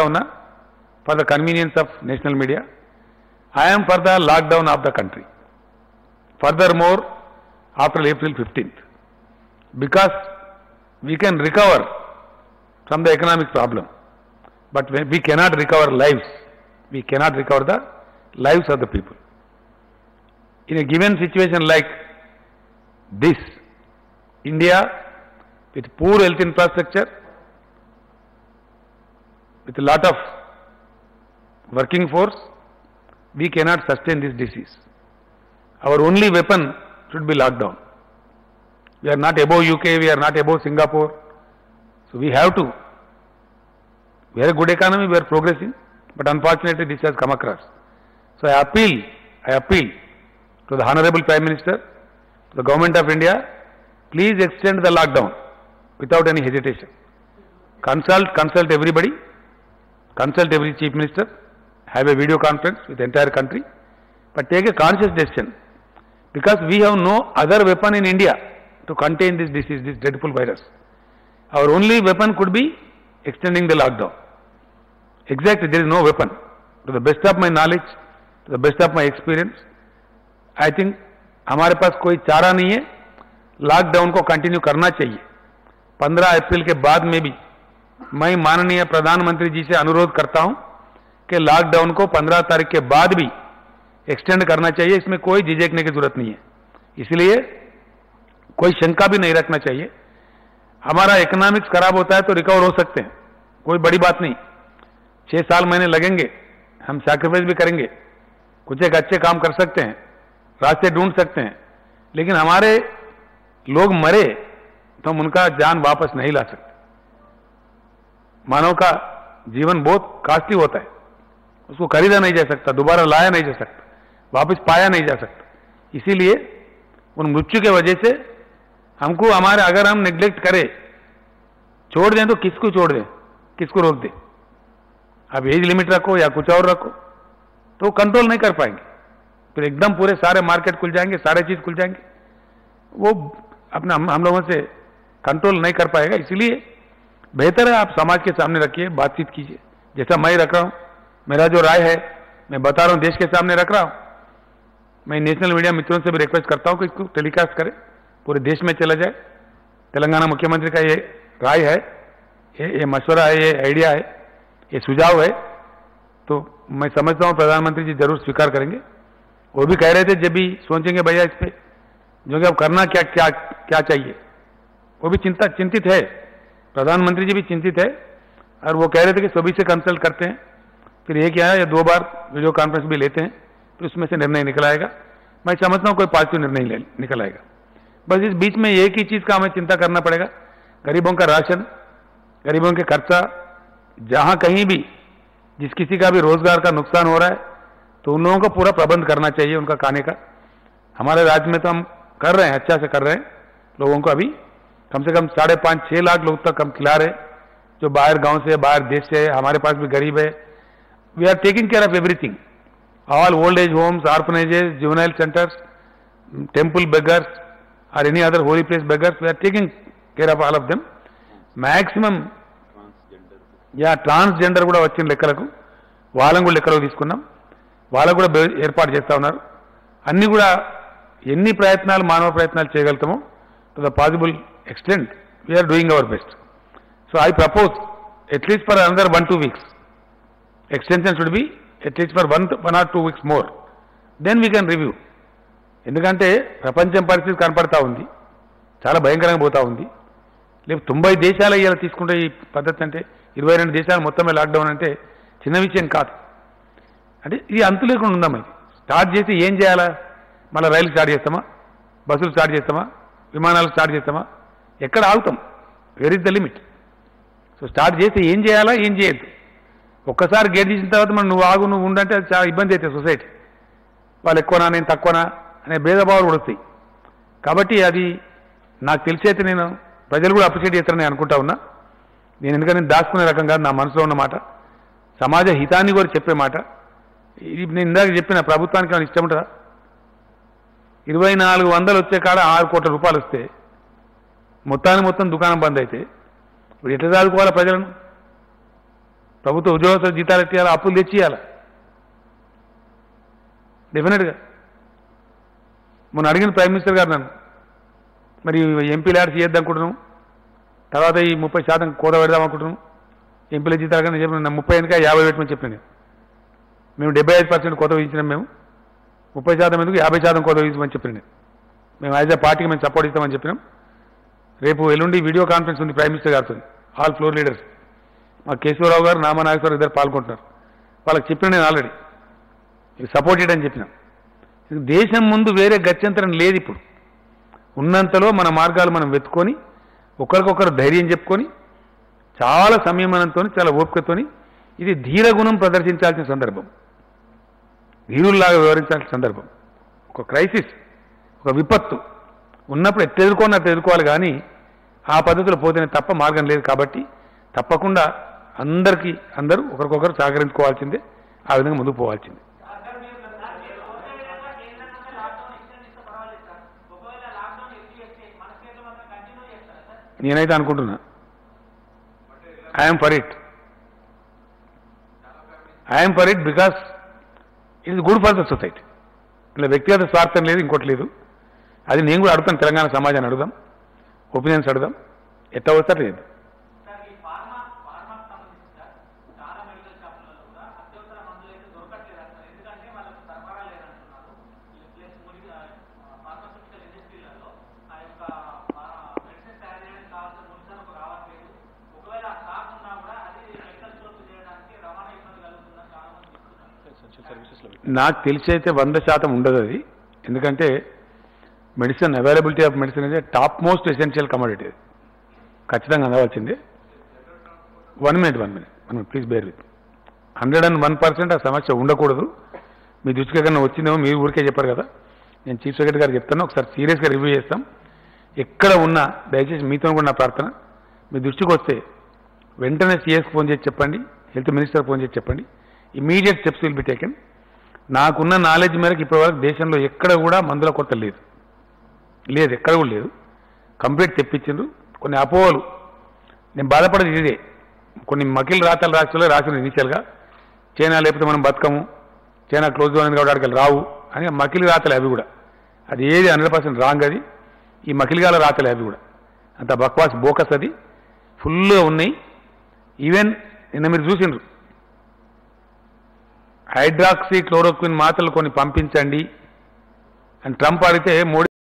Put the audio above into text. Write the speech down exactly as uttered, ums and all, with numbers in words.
ఉన్నా for the convenience of national media. I am for the lockdown of the country. Furthermore, after April fifteenth, because we can recover from the economic problem, but we cannot recover lives. We cannot recover the lives of the people. In a given situation like this, India with poor health infrastructure, with a lot of working force, we cannot sustain this disease. Our only weapon should be lockdown. We are not above U K, we are not above Singapore. So we have to. We are a good economy, we are progressing, but unfortunately this has come across. So I appeal, I appeal to the Honorable Prime Minister, to the Government of India, please extend the lockdown without any hesitation. Consult, consult everybody, consult every Chief Minister, have a video conference with the entire country, but take a conscious decision, because we have no other weapon in India to contain this disease, this dreadful virus. Our only weapon could be extending the lockdown. Exactly, there is no weapon. To the best of my knowledge, to the best of my experience, I think हमारे पास कोई चारा नहीं है, lockdown को continue करना चाहिए. पंद्रह अप्रैल के बाद में भी मैं माननीय प्रधानमंत्री जी से अनुरोध करता हूं कि लॉकडाउन को पंद्रह तारीख के बाद भी एक्सटेंड करना चाहिए. इसमें कोई झिझकने की जरूरत नहीं है, इसलिए कोई शंका भी नहीं रखना चाहिए. हमारा इकोनॉमिक्स खराब होता है तो रिकवर हो सकते हैं, कोई बड़ी बात नहीं. छह साल महीने लगेंगे, हम सैक्रिफाइस भी करेंगे, कुछ एक अच्छे काम कर सकते हैं, रास्ते ढूंढ सकते हैं, लेकिन हमारे लोग मरे तो हम उनका जान वापस नहीं ला सकते. मानव का जीवन बहुत कॉस्टली होता है, उसको खरीदा नहीं जा सकता, दोबारा लाया नहीं जा सकता, वापस पाया नहीं जा सकता. इसीलिए उन मृत्यु के वजह से हमको हमारे अगर हम नेग्लेक्ट करें, छोड़ दें तो किसको छोड़ दें, किसको रोक दें. अब एज लिमिट रखो या कुछ और रखो तो कंट्रोल नहीं कर पाएंगे, फिर एकदम पूरे सारे मार्केट खुल जाएंगे, सारे चीज खुल जाएंगे, वो अपना हम, हम लोगों से कंट्रोल नहीं कर पाएगा. इसलिए बेहतर है आप समाज के सामने रखिए, बातचीत कीजिए, जैसा मैं रख रहा हूं. मेरा जो राय है मैं बता रहा हूं, देश के सामने रख रहा हूं. मैं नेशनल मीडिया मित्रों से भी रिक्वेस्ट करता हूं कि इसको टेलीकास्ट करें, पूरे देश में चला जाए. तेलंगाना मुख्यमंत्री का ये राय है, ये, ये मशवरा है, ये आइडिया है, ये सुझाव है, तो मैं समझता हूं प्रधानमंत्री जी जरूर स्वीकार करेंगे. वो भी कह रहे थे जब भी सोचेंगे भैया इस पे, जो कि अब करना क्या क्या क्या चाहिए, वो भी चिंता चिंतित है, प्रधानमंत्री जी भी चिंतित है. और वो कह रहे थे कि सभी से कंसल्ट करते हैं, फिर एक या, या दो बार वीडियो कॉन्फ्रेंस भी लेते हैं, तो उसमें से निर्णय निकल आएगा. मैं समझता हूं कोई पॉजिटिव निर्णय निकल आएगा. बस इस बीच में एक ही चीज का हमें चिंता करना पड़ेगा, गरीबों का राशन, गरीबों के खर्चा. जहां कहीं भी जिस किसी का भी रोजगार का नुकसान हो रहा है तो उन लोगों को पूरा प्रबंध करना चाहिए उनका खाने का. हमारे राज्य में तो हम कर रहे हैं, अच्छा से कर रहे हैं. लोगों को अभी कम से कम साढ़े पाँच छह लाख लोग तक हम खिला रहे हैं, जो बाहर गांव से, बाहर देश से है. हमारे पास भी गरीब है. We are taking care of everything, all old age homes, orphanages, juvenile centres, temple beggars और any other holy place beggars, we are taking care of all of them. Maximum యా ట్రాన్స్జెండర్ కూడా వచ్చిన లెక్కలకు వాళ్ళని కూడా లెక్కలకు తీసుకున్నాం, వాళ్ళకు కూడా ఏర్పాటు చేస్తూ ఉన్నారు. అన్నీ కూడా ఎన్ని ప్రయత్నాలు మానవ ప్రయత్నాలు చేయగలుగుతామో to the possible extent we are doing our best. So I propose at least for another one two weeks extension should be at least for one one or two weeks more, then we can review. ఎందుకంటే ప్రపంచం పరిస్థితి కనపడతా ఉంది, చాలా భయంకరంగా పోతా ఉంది. లేదు తొంభై దేశాలు ఇలా తీసుకుంటే ఈ పద్ధతి అంటే, ఇరవై రెండు దేశాలు మొత్తమే లాక్డౌన్ అంటే చిన్న విషయం కాదు. అంటే ఇది అంతు లేకుండా ఉందాం. ఇది స్టార్ట్ చేసి ఏం చేయాలా, మళ్ళీ రైలు స్టార్ట్ చేస్తామా, బస్సులు స్టార్ట్ చేస్తామా, విమానాలు స్టార్ట్ చేస్తామా, ఎక్కడ ఆగుతాం, where is the limit. So start చేసి ఏం చేయాలా, ఏం చేయొద్దు. ఒక్కసారి గేట్ తీసిన తర్వాత మనం నువ్వు ఆగు నువ్వు ఉండంటే అది చాలా ఇబ్బంది అవుతుంది సొసైటీ. వాళ్ళు ఎక్కువనా నేను తక్కువనా అనే భేదభావాలు కూడా వస్తాయి. కాబట్టి అది నాకు తెలిసి అయితే నేను ప్రజలు కూడా అప్రిషియేట్ చేస్తారని అనుకుంటా ఉన్నా. నేను ఎందుకంటే నేను దాచుకునే రకం కాదు, నా మనసులో ఉన్న మాట, సమాజ హితాన్ని కూడా చెప్పే మాట. ఇది నేను ఇందాక చెప్పిన ప్రభుత్వానికి ఏమైనా ఇష్టం ఉంటుందా? ఇరవై నాలుగు వందలు వచ్చే కాడ ఆరు కోట్ల రూపాయలు వస్తే మొత్తాన్ని మొత్తం దుకాణం బంద్ అయితే ఇప్పుడు ఎట్లా చదువుకోవాలా ప్రజలను? ప్రభుత్వ ఉద్యోగస్తుల జీతాలు ఎట్టియాలి, అప్పులు తెచ్చియాలి డెఫినెట్గా. మొన్న అడిగిన ప్రైమ్ మినిస్టర్ గారు నన్ను, మరి ఎంపీలు యాడ్ చేయొద్దు అనుకుంటున్నాం, తర్వాత ఈ ముప్పై శాతం కోత పెడదాం అనుకుంటున్నాం, ఎంపీల జీతాలు కానీ చెప్పిన ముప్పై ఎందుక యాభై పెట్టమని చెప్పిన నేను. మేము డెబ్బై ఐదు పర్సెంట్ కోత విధించినాం, మేము ముప్పై శాతం ఎందుకు యాభై శాతం కోత విధించమని చెప్పిన నేను. మేము యాజ్ అ పార్టీకి మేము సపోర్ట్ ఇస్తామని చెప్పినాం. రేపు ఎల్లుండి వీడియో కాన్ఫరెన్స్ ఉంది ప్రైమ్ మినిస్టర్ గారితో, ఆల్ ఫ్లోర్ లీడర్స్. మా కేశవరావు గారు, నామా నాగేశ్వరరావు ఇద్దరు పాల్గొంటున్నారు. వాళ్ళకి చెప్పిన నేను ఆల్రెడీ ఇది సపోర్టెడ్ అని చెప్పినాం. దేశం ముందు వేరే గత్యంతరం లేదు. ఇప్పుడు ఉన్నంతలో మన మార్గాలు మనం వెతుకొని ఒకరికొకరు ధైర్యం చెప్పుకొని చాలా సంయమనంతో చాలా ఓపికతో ఇది ధీరగుణం ప్రదర్శించాల్సిన సందర్భం, ధీరుల్లాగా వివరించాల్సిన సందర్భం. ఒక క్రైసిస్, ఒక విపత్తు ఉన్నప్పుడు ఎట్టు ఎదుర్కొని అట్టు ఎదుర్కోవాలి, కానీ ఆ పద్ధతిలో పోతేనే తప్ప మార్గం లేదు. కాబట్టి తప్పకుండా అందరికీ అందరూ ఒకరికొకరు సహకరించుకోవాల్సిందే, ఆ విధంగా ముందుకు పోవాల్సిందే. నేనైతే అనుకుంటున్నా I'm for it I'm for it because it is good for the society. ఇలా వ్యక్తిగత స్వార్థం లేదు, ఇంకోటి లేదు. అది నేను కూడా అడుగుతాను, తెలంగాణ సమాజాన్ని అడుగుదాం, ఒపీనియన్స్ అడుగుదాం, ఎట్లా వస్తారు లేదు. నాకు తెలిసి అయితే వంద శాతం ఉండదు అది. ఎందుకంటే మెడిసిన్ అవైలబిలిటీ ఆఫ్ మెడిసిన్ అయితే టాప్ మోస్ట్ ఎసెన్షియల్ కమోడిటీ, ఖచ్చితంగా అందవలసిందే. One minute one minute one minute please bear with. Hundred and one percent ఆ సమస్య ఉండకూడదు. మీ దృష్టికి ఏదైనా వచ్చిందేమో మీరు ఊరికే చెప్పారు కదా, నేను చీఫ్ సెక్రటరీ గారికి చెప్తాను, ఒకసారి సీరియస్గా రివ్యూ చేస్తాం. ఎక్కడ ఉన్నా దయచేసి మీతో కూడా నా ప్రార్థన, మీ దృష్టికి వస్తే వెంటనే సీఎస్కి ఫోన్ చేసి చెప్పండి, హెల్త్ మినిస్టర్ ఫోన్ చేసి చెప్పండి. Immediate steps will be taken. నాకున్న నాలెడ్జ్ మేరకు ఇప్పటివరకు దేశంలో ఎక్కడ కూడా మందుల కొరత లేదు, లేదు ఎక్కడ కూడా లేదు. కంప్లీట్ తెప్పించిండ్రు. కొన్ని అపోహలు, నేను బాధపడేది ఇదే, కొన్ని మకిల్ రాతలు రాష్ట్రంలో రాసిన ఇనిషియల్గా చైనా లేకపోతే మనం బతకము, చైనా క్లోజ్ అనేది కాబట్టి అక్కడికి రావు అని మకిలి రాతలు అవి కూడా. అది ఏది హండ్రెడ్ పర్సెంట్ రాంగ్. అది ఈ మకిలిగాల రాతలు అవి కూడా అంత బక్వాస్ బోకస్, అది ఫుల్గా ఉన్నాయి. ఈవెన్ నిన్న మీరు చూసిండ్రు హైడ్రాక్సీ క్లోరోక్విన్ మాత్రలు కొన్ని పంపించండి అని ట్రంప్ అడిగితే మోడీ